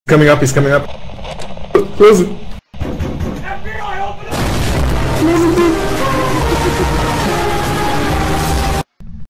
Coming up, he's coming up. Close it. FBI, open up!